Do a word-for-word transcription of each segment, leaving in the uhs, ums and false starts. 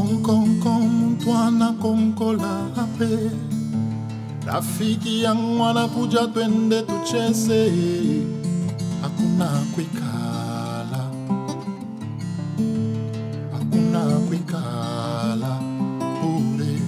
Nko Nkonko mtu anakonkola hape. Rafiki yangu anakuja twende tucheze. Hakuna kuikala, hakuna kuikala bure.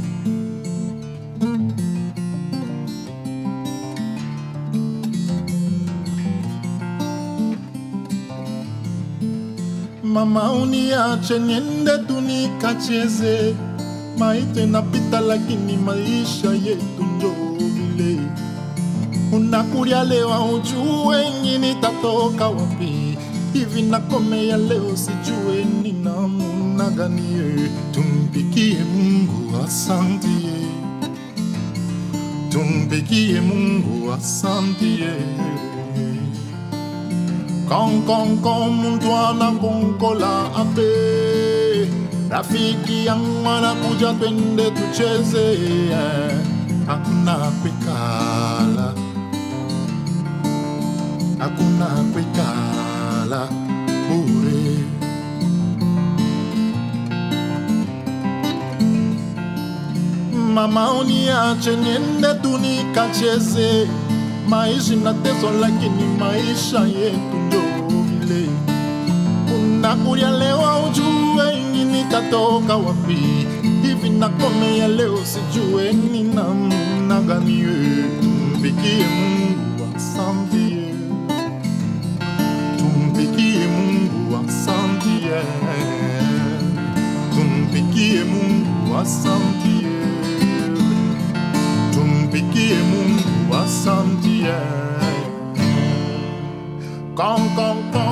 Mama uniache niende tu nikacheze. Maisha inapita lakini maisha yetu ndio vile. Unakulia leo hujue ngini tatoka wapi. Hivi nakomea leo sijue ni namna gani. Tumpikie Mungu asante. Tumpikie Mungu asante. Nko Nkonko mtu anakonkola ape. Rafiki yangu anakuja twende tucheze. Hakuna kuikala, hakuna kuikala bure. Mama uniache niende tu nikacheze. Maisha inateso lakini maisha yetu ndio vile. Unakulia leo ujue ngini tatoka wapi. Hivi nakomea leo sijue ni namna gani. Tumpikie Mungu asante. Tumpikie Mungu asante. Tumpikie Mungu asante. Tumpikie Mungu asante. Nko Nkonko